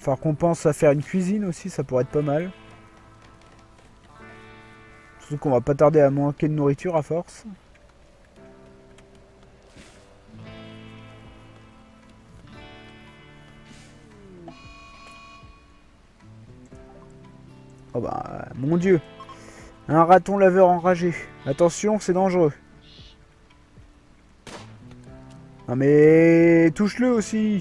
Falloir qu'on pense à faire une cuisine aussi, ça pourrait être pas mal. Surtout qu'on va pas tarder à manquer de nourriture à force. Oh bah, mon dieu. Un raton laveur enragé. Attention, c'est dangereux. Non mais... touche-le aussi.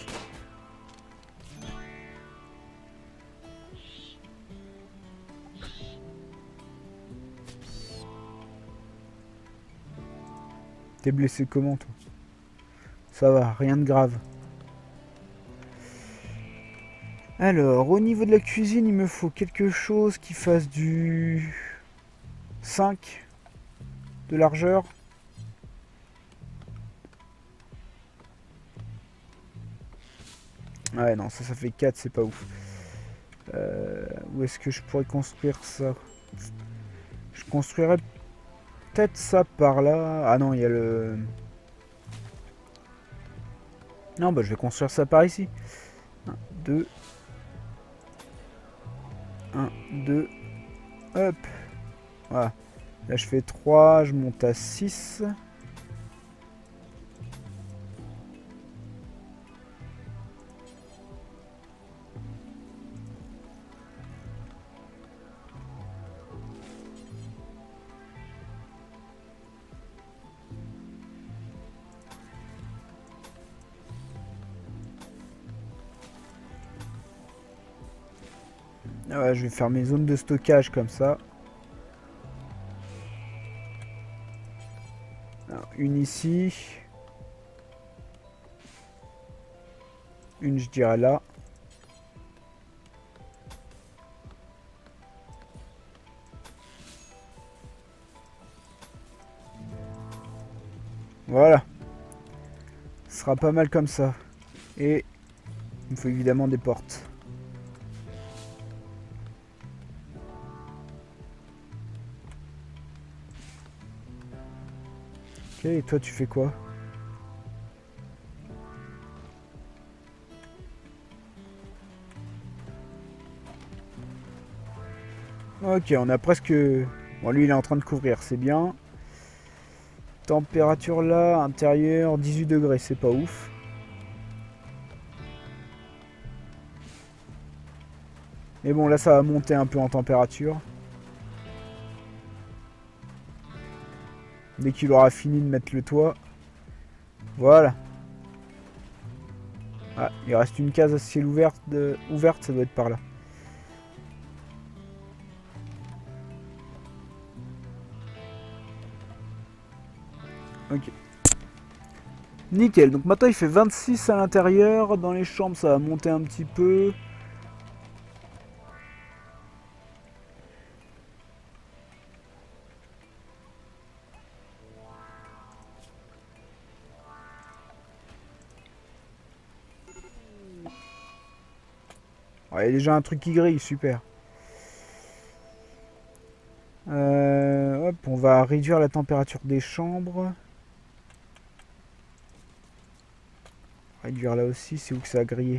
T'es blessé comment, toi? Ça va, rien de grave. Alors, au niveau de la cuisine, il me faut quelque chose qui fasse du 5 de largeur. Ouais, non, ça fait 4, c'est pas ouf. Où est-ce que je pourrais construire ça? Je construirais peut-être ça par là. Ah non, il y a le... Non, bah je vais construire ça par ici. 1, 2, 1, 2, hop. Voilà. Là, je fais 3, je monte à 6. Ah ouais, je vais faire mes zones de stockage comme ça. Alors, une ici. Une, je dirais là. Voilà. Ce sera pas mal comme ça. Et il me faut évidemment des portes. Ok, et toi tu fais quoi? Ok, on a presque... Bon, lui il est en train de couvrir, c'est bien. Température là, intérieur, 18 degrés, c'est pas ouf. Mais bon, là ça va monter un peu en température. Dès qu'il aura fini de mettre le toit. Voilà. Ah, il reste une case à ciel ouverte, ça doit être par là. Ok. Nickel, donc maintenant il fait 26 à l'intérieur. Dans les chambres ça va monter un petit peu. Ouais, il y a déjà un truc qui grille, super. Hop, on va réduire la température des chambres. Réduire là aussi, c'est où que ça a grillé?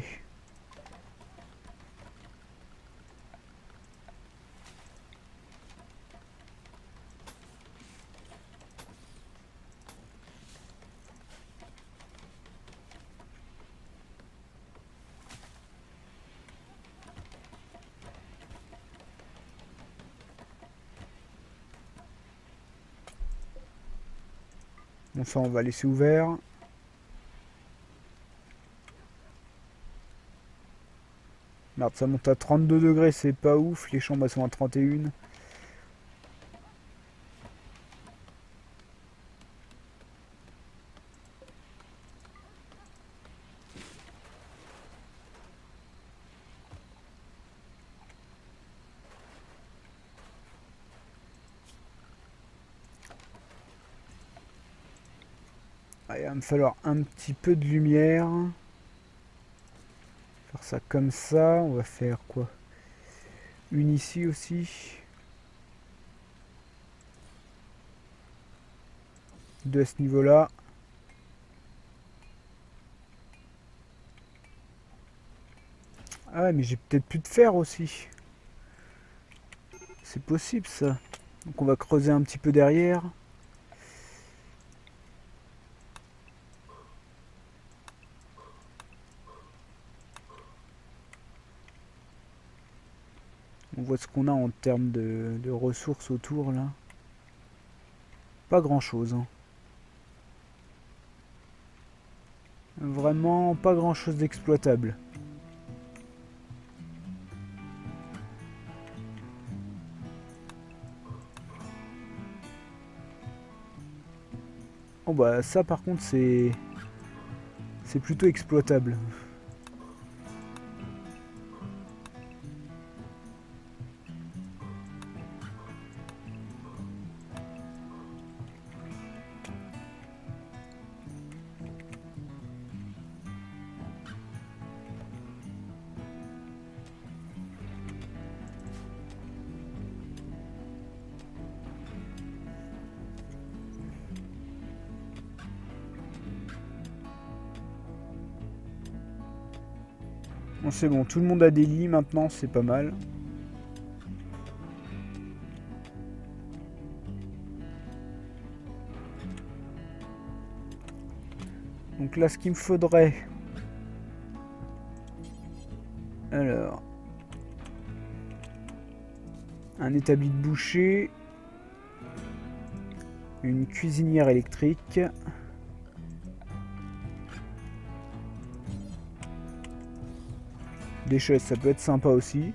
Bon, ça on va laisser ouvert. Merde, ça monte à 32 degrés, c'est pas ouf. Les chambres elles sont à 31. Ah, il va me falloir un petit peu de lumière. Faire ça comme ça. On va faire quoi? Une ici aussi. Deux à ce niveau-là. Ah, mais j'ai peut-être plus de fer aussi. C'est possible ça. Donc on va creuser un petit peu derrière. On voit ce qu'on a en termes de ressources autour là. Pas grand chose. Hein. Vraiment pas grand chose d'exploitable. Oh bah ça par contre c'est plutôt exploitable. Bon c'est bon, tout le monde a des lits maintenant, c'est pas mal. Donc là ce qu'il me faudrait... Alors... Un établi de boucher. Une cuisinière électrique. Des chaises, ça peut être sympa aussi.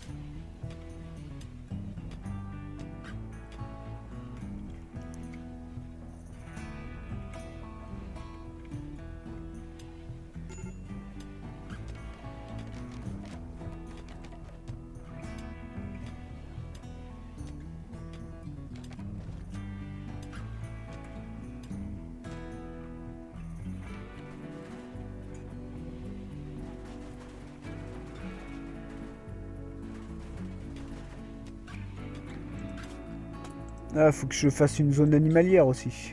Ah, faut que je fasse une zone animalière aussi.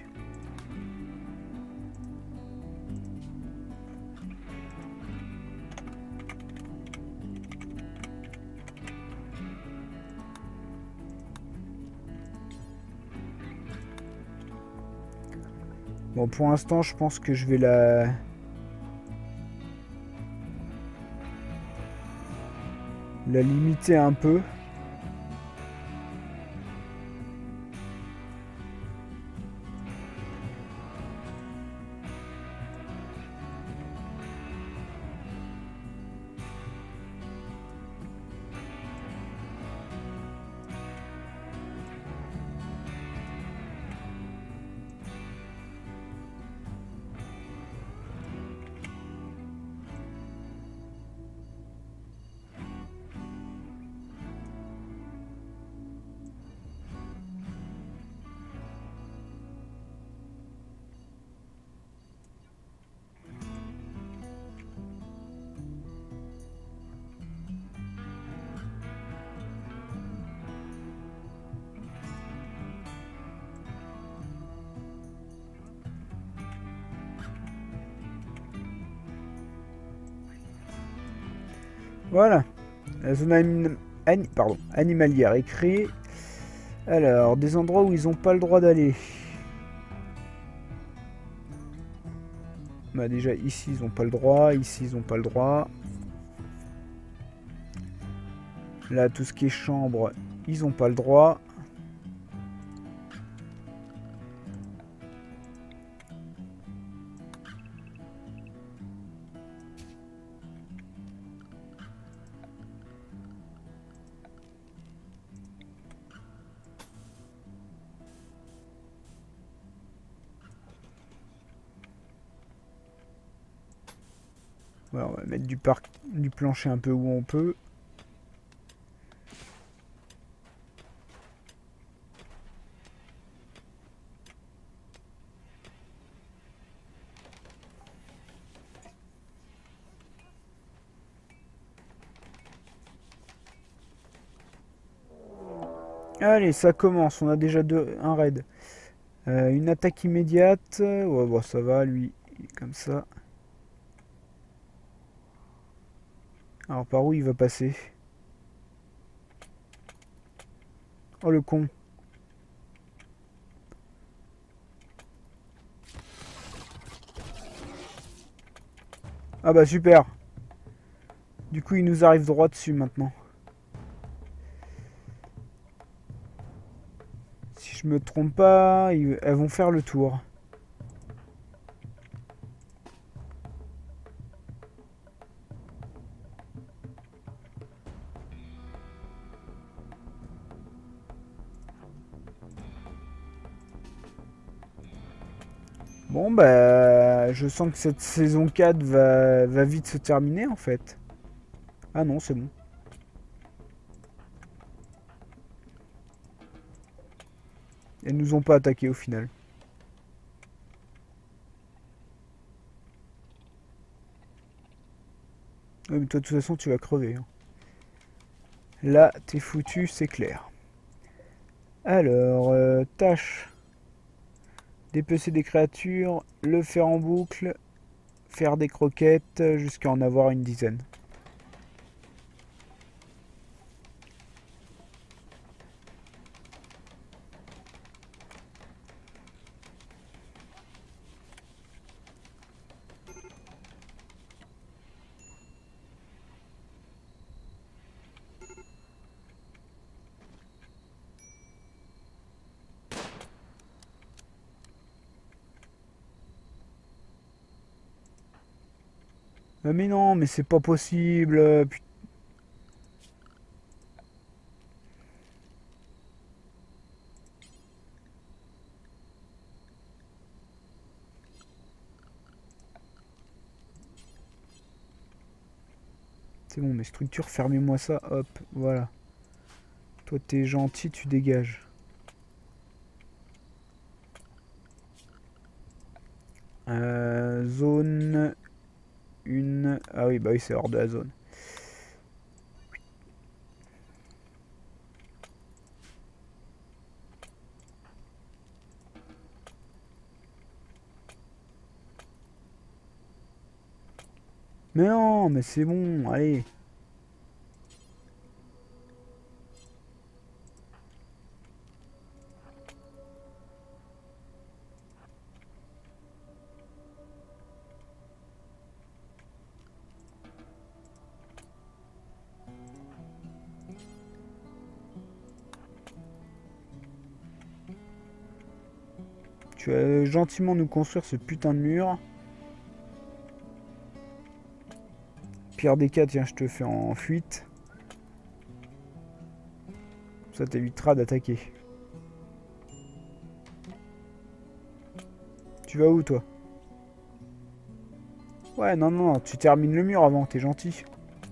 Bon, pour l'instant, je pense que je vais la limiter un peu. Voilà. La zone animalière est créée. Alors, des endroits où ils n'ont pas le droit d'aller. Bah déjà, ici, ils n'ont pas le droit. Ici, ils n'ont pas le droit. Là, tout ce qui est chambre, ils n'ont pas le droit. Voilà, on va mettre du plancher un peu où on peut. Allez, ça commence. On a déjà un raid. Une attaque immédiate. Ouais, bon, ça va, lui. Il est comme ça. Alors par où il va passer? Oh le con. Ah bah super. Du coup il nous arrive droit dessus maintenant. Si je me trompe pas, elles vont faire le tour. Bon bah je sens que cette saison 4 va vite se terminer en fait. Ah non c'est bon. Elles nous ont pas attaqué au final. Ouais, mais toi de toute façon tu vas crever. Hein. Là t'es foutu c'est clair. Alors, tâche. Dépecer des créatures, le faire en boucle, faire des croquettes jusqu'à en avoir une dizaine. Mais non, mais c'est pas possible. C'est bon, mes structures, fermez-moi ça. Hop, voilà. Toi, t'es gentil, tu dégages. Zone 1. Ah oui, bah oui, c'est hors de la zone. Mais non, mais c'est bon, allez. Tu vas gentiment nous construire ce putain de mur. Pire des cas, tiens, je te fais en fuite. Ça t'évitera d'attaquer. Tu vas où, toi? Ouais, non, non, tu termines le mur avant, t'es gentil.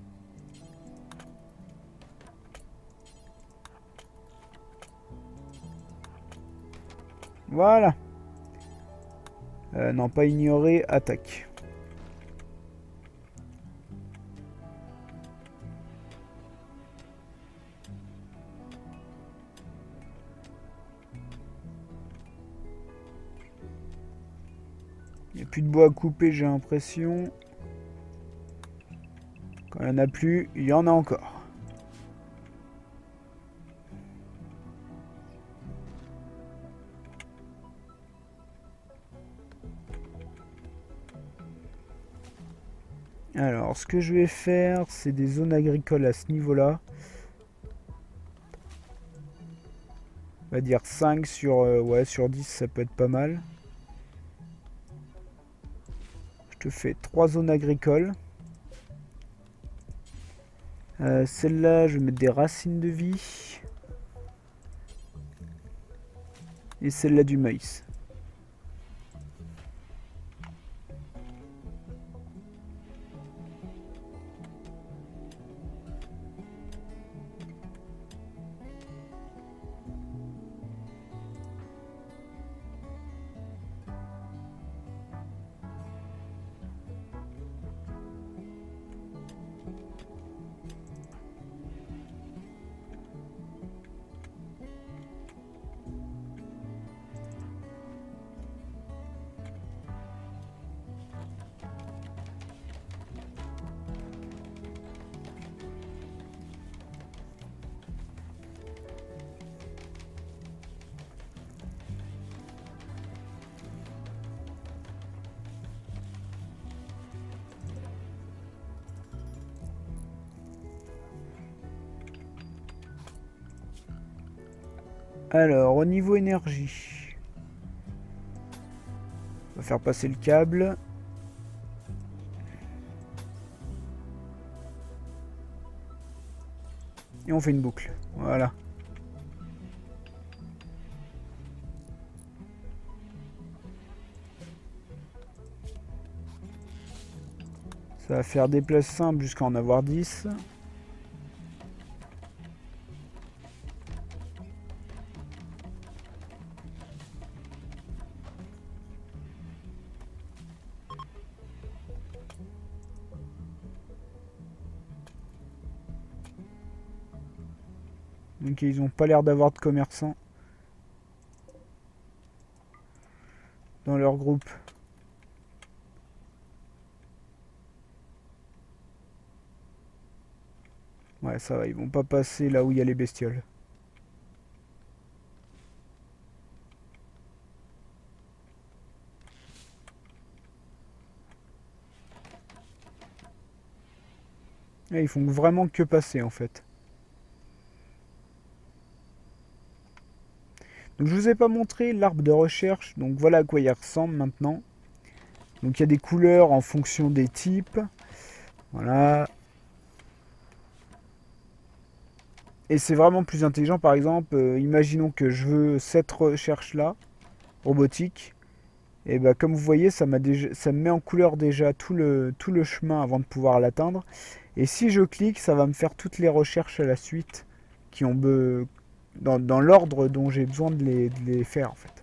Voilà. Non, pas ignorer, attaque. Il n'y a plus de bois à couper, j'ai l'impression. Quand il n'y en a plus, il y en a encore. Alors, ce que je vais faire, c'est des zones agricoles à ce niveau-là. On va dire 5 sur, ouais, sur 10, ça peut être pas mal. Je te fais 3 zones agricoles. Celle-là, je vais mettre des racines de vie. Et celle-là du maïs. Alors, au niveau énergie, on va faire passer le câble. Et on fait une boucle. Voilà. Ça va faire des places simples jusqu'à en avoir 10. Donc ils ont pas l'air d'avoir de commerçants dans leur groupe. Ouais, ça va, ils vont pas passer là où il y a les bestioles. Et ils font vraiment que passer en fait. Donc je vous ai pas montré l'arbre de recherche, donc voilà à quoi il ressemble maintenant. Donc il y a des couleurs en fonction des types. Voilà. Et c'est vraiment plus intelligent, par exemple, imaginons que je veux cette recherche là, robotique. Et bah comme vous voyez, ça me met en couleur déjà tout le chemin avant de pouvoir l'atteindre. Et si je clique, ça va me faire toutes les recherches à la suite qui ont dans l'ordre dont j'ai besoin de les faire en fait.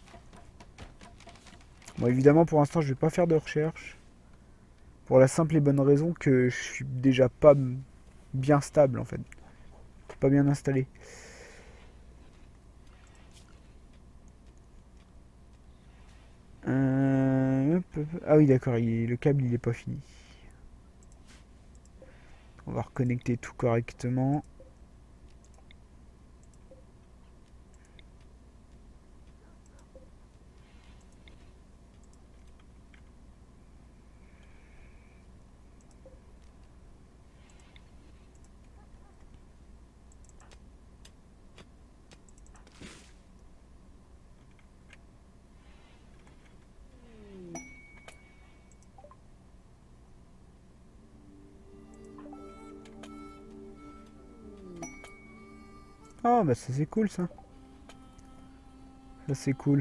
Bon, évidemment, pour l'instant, je vais pas faire de recherche. Pour la simple et bonne raison que je suis déjà pas bien stable en fait. Pas bien installé. Ah oui, d'accord, le câble il est pas fini. On va reconnecter tout correctement. Oh bah ça c'est cool ça. Ça c'est cool.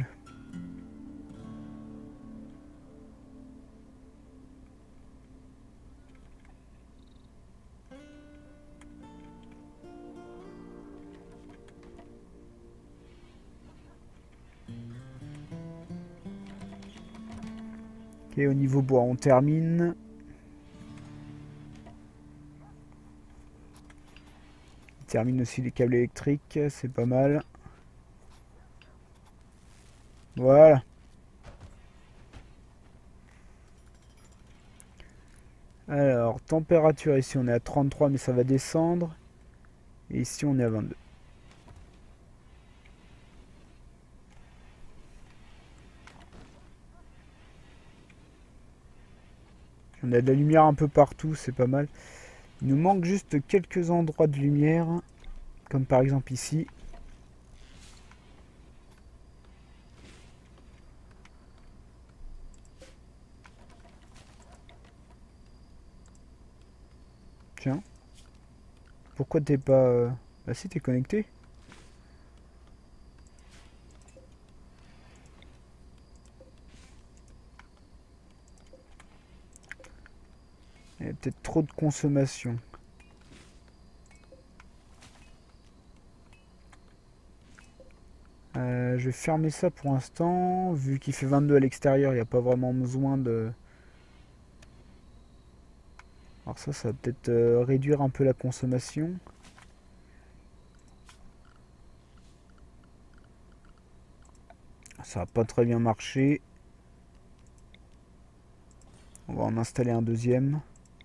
Ok, au niveau bois, on termine. On termine aussi les câbles électriques, c'est pas mal. Voilà. Alors, température ici on est à 33 mais ça va descendre. Et ici on est à 22. On a de la lumière un peu partout, c'est pas mal. Il nous manque juste quelques endroits de lumière. Comme par exemple ici. Tiens. Pourquoi t'es pas... Bah si, t'es connecté. Il y a peut-être trop de consommation. Je vais fermer ça pour l'instant. Vu qu'il fait 22 à l'extérieur, il n'y a pas vraiment besoin de... Alors ça va peut-être réduire un peu la consommation. Ça va pas très bien marcher. On va en installer un deuxième.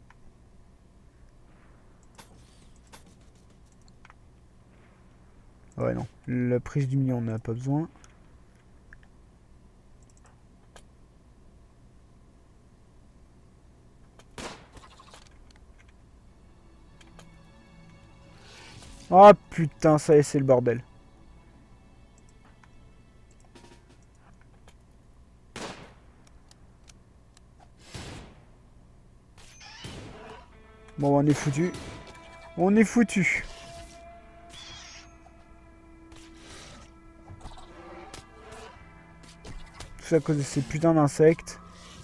Ouais non, la prise du milieu on n'a pas besoin. Ah putain, ça y est, c'est le bordel. Bon, on est foutu. On est foutu. Tout ça à cause de ces putains d'insectes.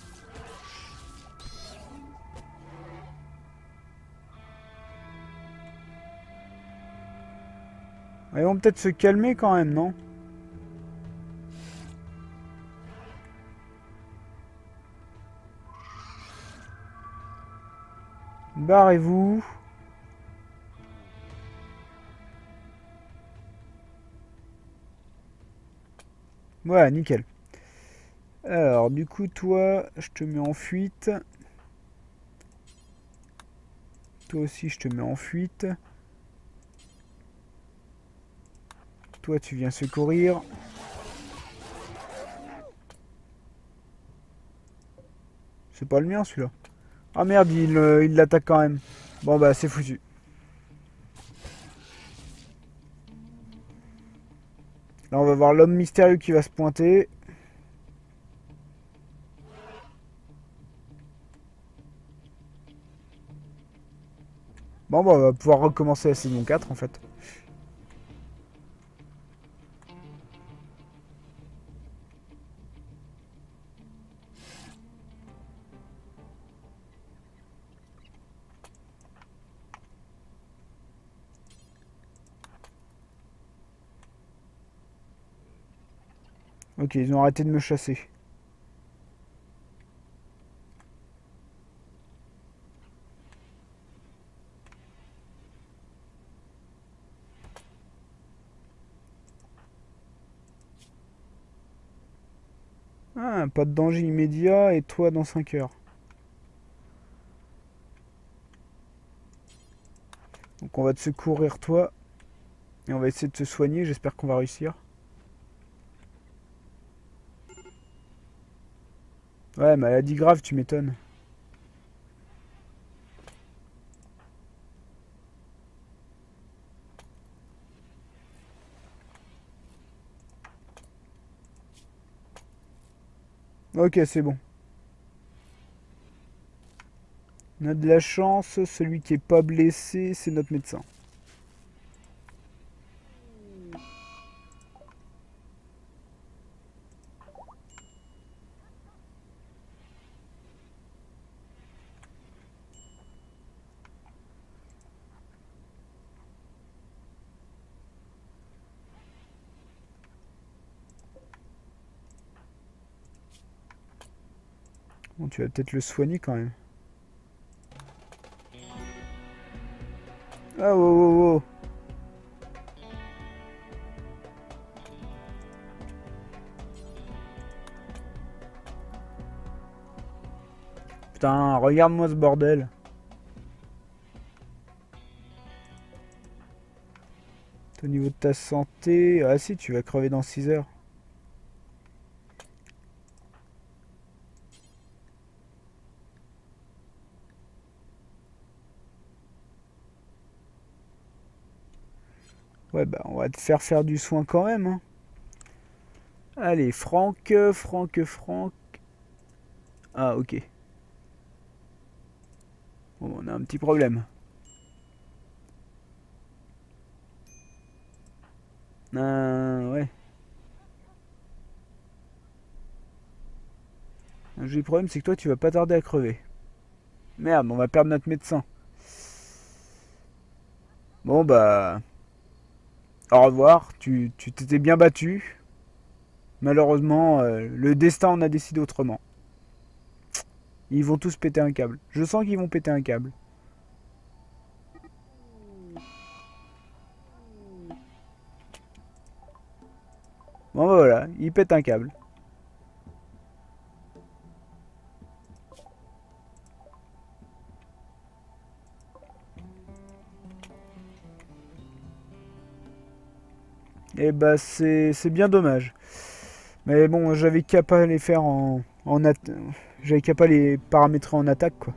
Ils vont peut-être se calmer quand même, non? Barrez-vous. Voilà, nickel. Alors, du coup, toi, je te mets en fuite. Toi aussi, je te mets en fuite. Toi, tu viens secourir. C'est pas le mien, celui-là. Ah merde, il l'attaque quand même. Bon, bah, c'est foutu. Là, on va voir l'homme mystérieux qui va se pointer. Bon, bah, on va pouvoir recommencer la saison 4, en fait. Ok, ils ont arrêté de me chasser. Ah, pas de danger immédiat et toi dans 5 heures. Donc on va te secourir toi. Et on va essayer de te soigner, j'espère qu'on va réussir. Ouais, maladie grave, tu m'étonnes. Ok, c'est bon. On a de la chance, celui qui est pas blessé, c'est notre médecin. Bon, tu vas peut-être le soigner quand même. Ah, wow, wow, wow. Putain, regarde-moi ce bordel. Au niveau de ta santé... Ah si, tu vas crever dans 6 heures. Ouais, bah on va te faire du soin quand même, hein. Allez, Franck, Franck, Franck. Ah, ok. Bon, on a un petit problème. Ouais. Un joli problème, c'est que toi, tu vas pas tarder à crever. Merde, on va perdre notre médecin. Bon, bah... Au revoir, tu t'étais bien battu. Malheureusement, le destin en a décidé autrement. Ils vont tous péter un câble. Je sens qu'ils vont péter un câble. Bon, bah voilà, ils pètent un câble. Et bah, c'est bien dommage. Mais bon, j'avais qu'à pas les faire j'avais qu'à pas les paramétrer en attaque, quoi.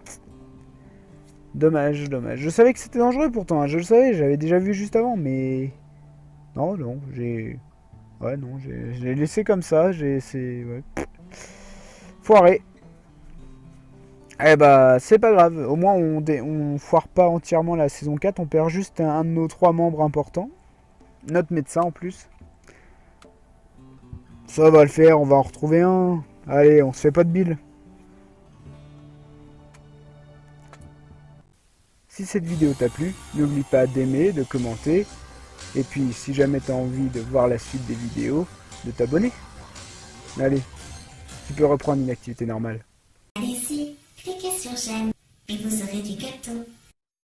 Dommage, dommage. Je savais que c'était dangereux pourtant, hein. Je le savais, j'avais déjà vu juste avant, mais... Non, non, j'ai... Ouais, non, j'ai laissé comme ça, j'ai... C'est... Ouais. Foiré. Eh bah, c'est pas grave. Au moins, on foire pas entièrement la saison 4. On perd juste un de nos 3 membres importants. Notre médecin en plus. Ça va le faire, on va en retrouver un. Allez, on se fait pas de bile. Si cette vidéo t'a plu, n'oublie pas d'aimer, de commenter. Et puis, si jamais t'as envie de voir la suite des vidéos, de t'abonner. Allez, tu peux reprendre une activité normale. Allez-y, cliquez sur j'aime et vous aurez du gâteau.